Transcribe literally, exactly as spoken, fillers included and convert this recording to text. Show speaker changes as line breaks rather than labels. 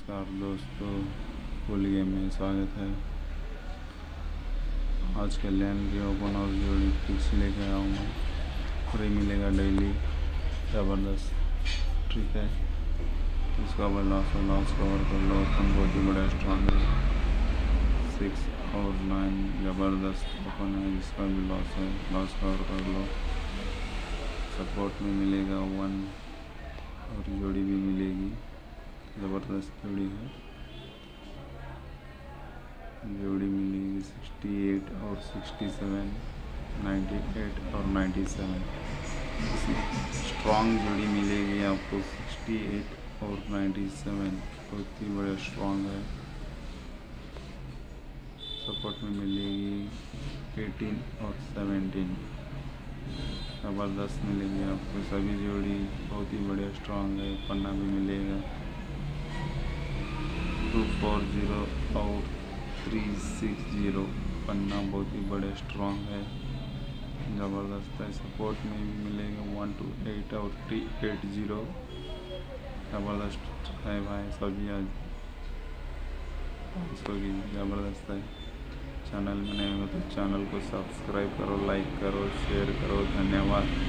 नमस्कार दोस्तों, full game में स्वागत है। आज के लैंड के ओपन और जोड़ी फिक्स लेके आया हूँ मैं। फ्री मिलेगा डेली, ज़बरदस्त ट्रिक है। इसका अब लॉस और लॉस कवर कर लो। ओपन बहुत ही बड़ा स्ट्रॉन्ग है। सिक्स और नाइन ज़बरदस्त ओपन है, जिसका भी लॉस है लॉस कवर कर लो। सपोर्ट में मिलेगा वन और जोड़ी भी मिलेगी, ज़बरदस्त जोड़ी है। जोड़ी मिलेगी सिक्सटी एट और सिक्सटी सेवन, नाइन्टी एट और नाइन्टी सेवन। स्ट्रॉन्ग जोड़ी मिलेगी आपको सिक्सटी एट और नाइन्टी सेवन, बहुत ही बड़ा स्ट्रॉन्ग है। सपोर्ट में मिलेगी एटीन और सेवेंटीन, ज़बरदस्त मिलेगी आपको सभी जोड़ी, बहुत ही बढ़िया स्ट्रॉन्ग है। पन्ना भी मिलेगा टू फोर ज़ीरो और थ्री सिक्स ज़ीरो, पन्ना बहुत ही बड़े स्ट्रॉन्ग है, ज़बरदस्त है। सपोर्ट में भी मिलेगा वन टू एट और थ्री एट ज़ीरो, ज़बरदस्त है भाई। सभी आज इसकी ज़बरदस्त है। चैनल में नए हो तो चैनल को सब्सक्राइब करो, लाइक करो, शेयर करो। धन्यवाद।